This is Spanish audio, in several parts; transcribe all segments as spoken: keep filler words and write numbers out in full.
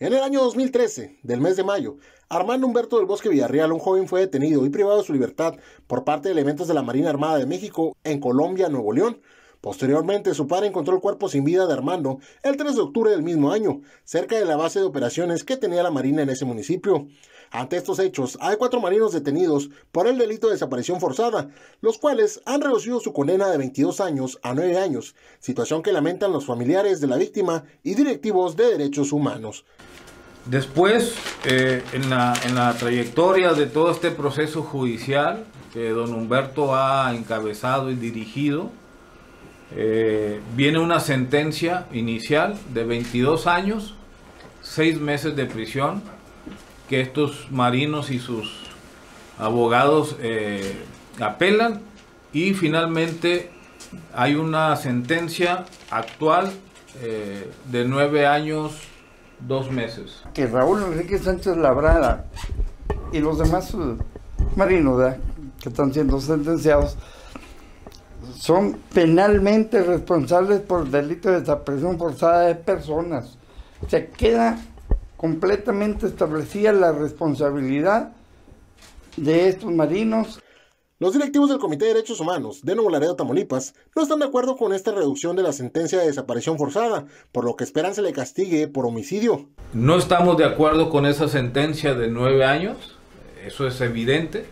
En el año dos mil trece, del mes de mayo, Armando Humberto del Bosque Villarreal, un joven, fue detenido y privado de su libertad por parte de elementos de la Marina Armada de México en Colombia, Nuevo León. Posteriormente, su padre encontró el cuerpo sin vida de Armando el tres de octubre del mismo año, cerca de la base de operaciones que tenía la Marina en ese municipio. Ante estos hechos, hay cuatro marinos detenidos por el delito de desaparición forzada, los cuales han reducido su condena de veintidós años a nueve años, situación que lamentan los familiares de la víctima y directivos de derechos humanos. Después, eh, en, la, en la trayectoria de todo este proceso judicial que don Humberto ha encabezado y dirigido, eh, viene una sentencia inicial de veintidós años, seis meses de prisión, que estos marinos y sus abogados eh, apelan, y finalmente hay una sentencia actual eh, de nueve años, dos meses. Que Raúl Enrique Sánchez Labrada y los demás uh, marinos, ¿verdad?, que están siendo sentenciados son penalmente responsables por el delito de desaparición forzada de personas. Se queda completamente establecida la responsabilidad de estos marinos. Los directivos del Comité de Derechos Humanos de Nuevo Laredo, Tamaulipas, no están de acuerdo con esta reducción de la sentencia de desaparición forzada, por lo que esperan se le castigue por homicidio. No estamos de acuerdo con esa sentencia de nueve años, eso es evidente.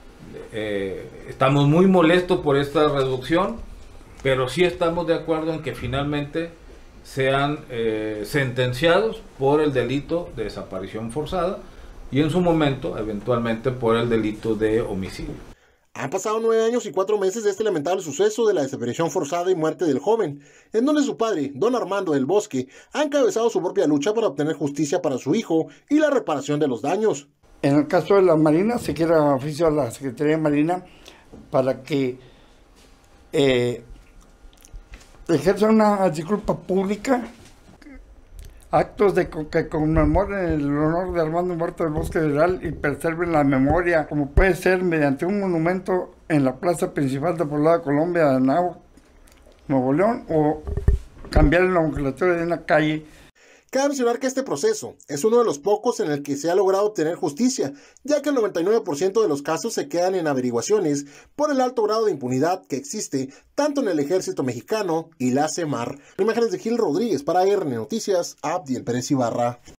Eh, estamos muy molestos por esta reducción, pero sí estamos de acuerdo en que finalmente sean eh, sentenciados por el delito de desaparición forzada y en su momento, eventualmente, por el delito de homicidio. Han pasado nueve años y cuatro meses de este lamentable suceso de la desaparición forzada y muerte del joven, en donde su padre, don Armando del Bosque, ha encabezado su propia lucha para obtener justicia para su hijo y la reparación de los daños. En el caso de la Marina, se quiere oficio a la Secretaría de Marina para que eh, ejerza una disculpa pública, actos de que conmemoren el honor de Armando Humberto del Bosque Villarreal y preserven la memoria, como puede ser mediante un monumento en la plaza principal de Poblada, Colombia, de Nao, Nuevo León, o cambiar la nomenclatura de una calle. Cabe mencionar que este proceso es uno de los pocos en el que se ha logrado obtener justicia, ya que el noventa y nueve por ciento de los casos se quedan en averiguaciones por el alto grado de impunidad que existe tanto en el ejército mexicano y la CEMAR. Imágenes de Gil Rodríguez para R N Noticias, Abdiel Pérez Ibarra.